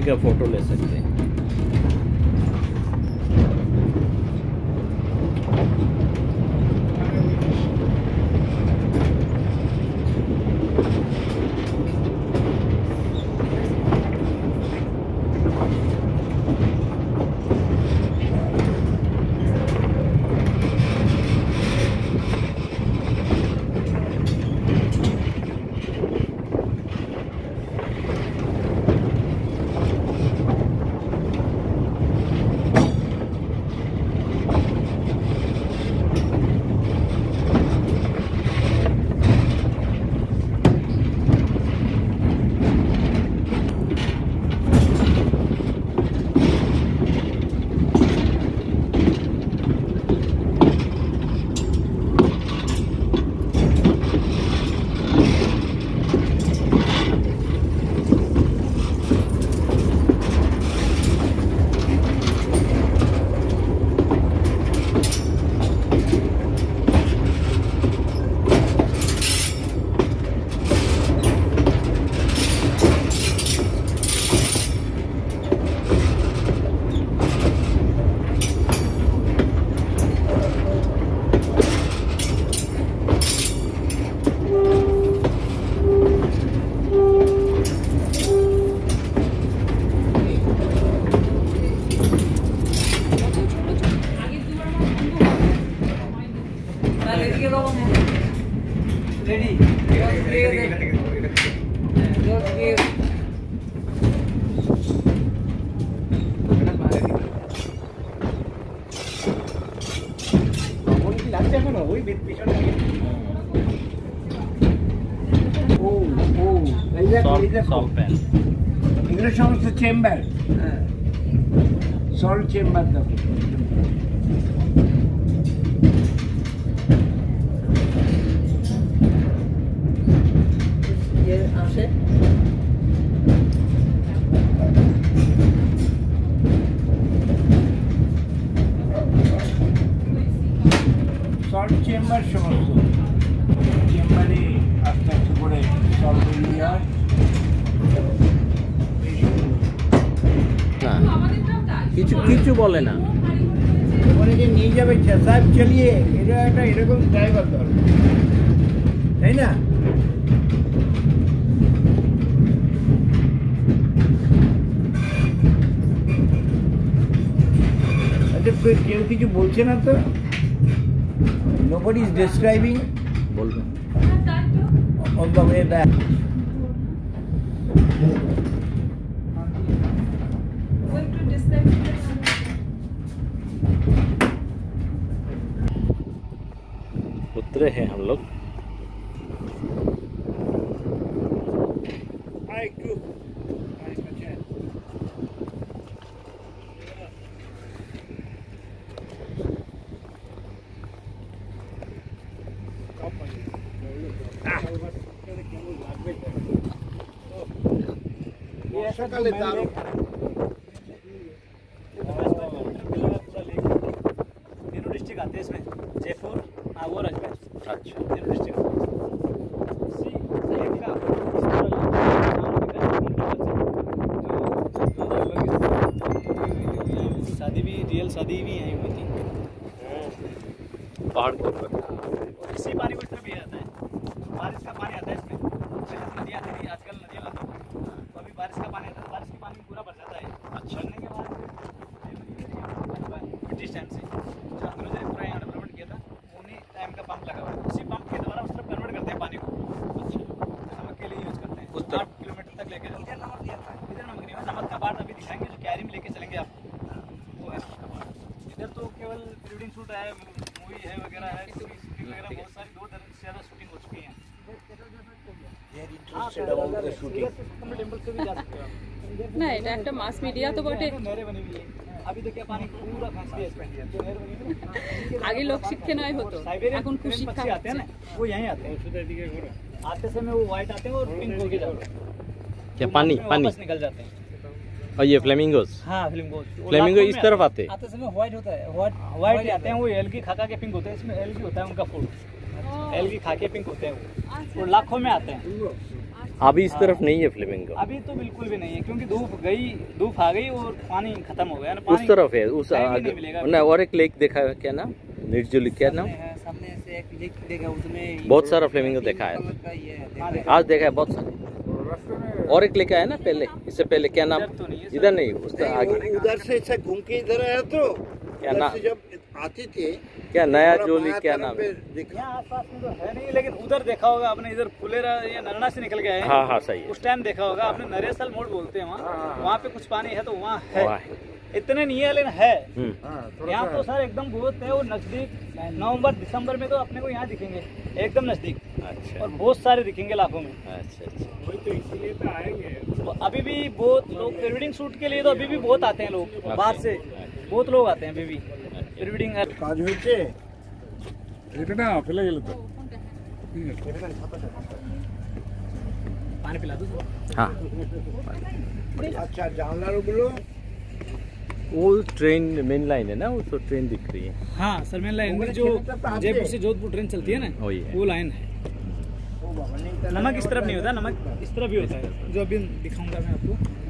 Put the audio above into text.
का फोटो ले सकते हैं। এগুলো সমস্ত চেম্বার, সল্ট চেম্বার দেখো। সল্ট চেম্বার সমস্ত চেম্বারে আস্তে আস্তে করে সল্ট এরিয়া কিছু কিছু বলে না, ওখানে যে নিয়ে যাবে সাহেব চালিয়ে, এটা একটা এরকম ড্রাইভার দরকার, তাই না? আচ্ছা, কেউ কিছু বলছে না তো? Nobody is describing. বলবে On the way back. उतरे हैं हम लोग। সকালে দারুণ तीनों डिस्ट्रिक्ट आते हैं इसमें, जयपुर, वो राजगढ़। अच्छा, तीनों डिस्ट्रिक्ट शादी भी, रियल शादी भी यहीं हुई थी पहाड़ के ऊपर। इसी पानी को इस तरफ भी आता है, बारिश का पानी आता है इसमें। नदी आती थी, आजकल नदियाँ बंद हो गई, तो अभी बारिश का पानी आता है, बारिश के पानी पूरा भर जाता है। अच्छा, भरने के बाद ब्रिटिश टाइम से जो अंग्रेजों ने पूरा यहाँ डेवलपमेंट किया था, उन्हीं टाइम का पंप लगा हुआ है, उसी पंप के द्वारा उस तरफ कन्वर्ट करते हैं पानी को। अच्छा, नमक के लिए यूज़ करते हैं, उस तरफ 8 किलोमीटर तक लेके चलते हैं। नमक दिया था, इधर नमक नहीं है, नमक का बाट अभी दिखाएंगे, जो कैरी में लेके चलेंगे आप, वो है नमक का बाट। इधर तो केवल प्रीवेडिंग शूट है, मूवी है वगैरह है, शूटिंग वगैरह बहुत सारी 2 दर्जन से ज़्यादा शूटिंग हो चुकी है। टेम्पल से भी जा सकते हो आप। না, এটা একটা মাস মিডিয়া তো বটে। नहरें बनी हुई है, अभी देखिए पानी पूरा फंस गया इसमें, जो नहर बनी हुई है। আগে লোক শিক্ষা নয় হতো, এখন খুব শিক্ষা आते हैं ना, वो यहीं आते हैं, आते समय वो व्हाइट आते हैं और पिंक होके जाते हैं। क्या पानी पानी निकल जाते हैं। और ये फ्लेमिंगोस, हाँ, फ्लेमिंगो इस तरफ आते समय व्हाइट होता है, व्हाइट आते हैं, वो एलगी खा के पिंक होते हैं, इसमें एलगी होता है उनका फूड, एलगी खा के पिंक होते हैं वो लाखों में आते हैं। अभी इस तरफ नहीं है फ्लेमिंगो। अभी तो बिल्कुल भी नहीं है, क्योंकि धूप आ गई और पानी खत्म हो गया ना। उस तरफ है, उस टाइम भी नहीं मिलेगा। ना और एक लेक देखा है, क्या नाम, निर्जुली, क्या नाम, सामने से एक लेक देखा, उसमें बहुत सारा फ्लेमिंगो देखा है आज, देखा है बहुत सारे। और एक लेक आया ना पहले, इससे पहले, क्या नाम, इधर तो नहीं है सर। इधर नहीं, उसका आगे उधर से ऐसा घूम के इधर आया तो क्या उधर नाम? से जब आते थे क्या नया थोड़ा जोली, बायां क्या तरफ नाम पे है? देखा। यहाँ आसपास में तो है नहीं, लेकिन उधर देखा होगा आपने, इधर फुलेरा या नरना से निकल के आए हैं। हाँ हाँ सही है। उस टाइम देखा होगा आपने, नरेसल मोड़ बोलते हैं वहाँ पे कुछ पानी है तो वहाँ है, वाह। इतने नहीं है लेकिन है। हम्म। यहाँ तो सर एकदम बहुत है, और नजदीक नवंबर दिसंबर में तो अपने को यहाँ दिखेंगे एकदम नजदीक, अच्छा और बहुत सारे दिखेंगे लाखों में। अच्छा अच्छा। वही तो इसीलिए तो आएंगे। तो अभी भी बहुत लोग प्री वेडिंग शूट के लिए तो अभी भी बहुत आते हैं लोग, बाहर से बहुत लोग आते हैं अभी भी प्री वेडिंग। কাজ হয়েছে এটা না ফেলে গেল তো पानी पिला दो सर। हाँ আচ্ছা জানলাগুলো वो ट्रेन मेन लाइन है ना, वो तो ट्रेन दिख रही है। हाँ सर, मेन लाइन जो जयपुर से जोधपुर ट्रेन चलती है ना, वही है। वो लाइन है। नमक इस तरफ नहीं होता, नमक इस तरफ भी होता है, जो अभी दिखाऊंगा मैं आपको।